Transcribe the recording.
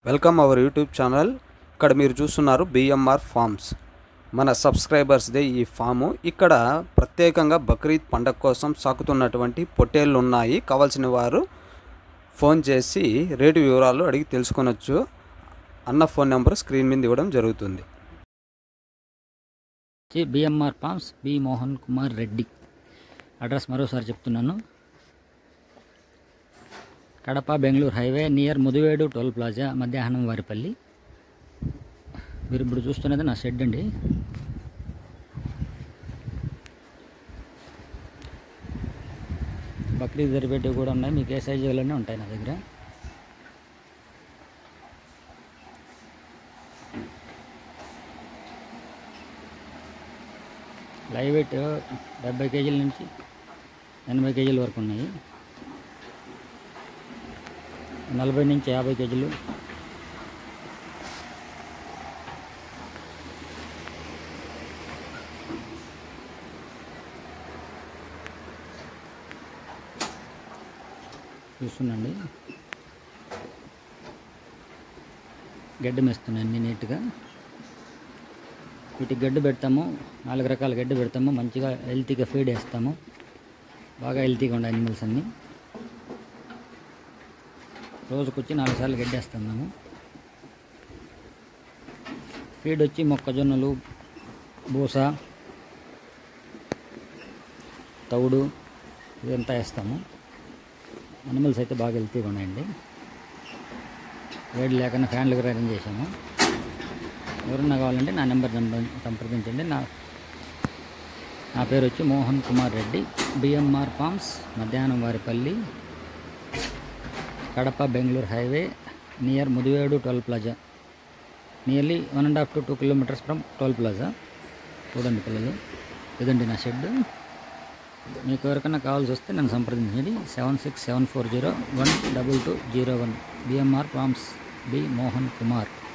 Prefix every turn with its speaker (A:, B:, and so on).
A: Welcome our YouTube channel. ఇక్కడ మీరు చూస్తున్నారు బిఎంఆర్ ఫార్మ్స్. మన సబ్స్క్రైబర్స్దే ఈ ఫాము. ఇక్కడ ప్రత్యేకంగా బక్రీద్ పండగ కోసం సాకుతున్నటువంటి పొట్టేళ్ళు ఉన్నాయి. కావాల్సిన వారు ఫోన్ చేసి రేటు వివరాలు అడిగి తెలుసుకొనొచ్చు. అన్న ఫోన్ నెంబర్ స్క్రీన్ మీద ఇవ్వడం జరుగుతుంది.
B: BMR farms B Mohan Kumar Reddy. Address మరోసారి చెప్తున్నాను. Kadapa Bengaluru highway near Mudivedu toll plaza, Madhyahnam Varipalli. మీరు ఇప్పుడు చూస్తున్నది నా షెడ్ అండి. బక్రీద్ జరిపేటివి కూడా ఉన్నాయి. మీకు ఏ సైజులోనే ఉంటాయి నా దగ్గర. లైవ్ వెయిట్ 70 కేజీల నుంచి 80 కేజీల వరకు ఉన్నాయి. 40 నుంచి 50 కేజీలు, చూస్తుండండి. గడ్డి మేస్తున్నాయి అన్నీ నీట్గా. వీటికి గడ్డి పెడతాము, 4 రకాల గడ్డి పెడతాము. మంచిగా హెల్తీగా ఫీడ్ వేస్తాము. బాగా హెల్తీగా ఉండే అనిమల్స్ అన్నీ. రోజుకొచ్చి 4 సార్లు గడ్డి వేస్తున్నాము. ఫీడ్ వచ్చి మొక్కజొన్నలు, బూస, తవుడు ఇదంతా వేస్తాము. అనిమల్స్ అయితే బాగా హెల్తీగా ఉన్నాయండి. వేడి లేకుండా ఫ్యాన్లకు అరేంజ్ చేసాము. ఎవరన్నా కావాలంటే నా నెంబర్ సంప్రదించండి. నా పేరు వచ్చి Mohan Kumar Reddy. BMR farms, Madhyahnam Varipalli, Kadapa Bengaluru highway near Mudivedu toll plaza. Nearly 1.5 to 2 kilometers from toll plaza. చూడండి పిల్లలు, ఇదండి నా షెడ్. మీకు ఎవరికైనా కావాల్సి వస్తే నన్ను సంప్రదించండి. 7674012201. BMR farms B Mohan Kumar.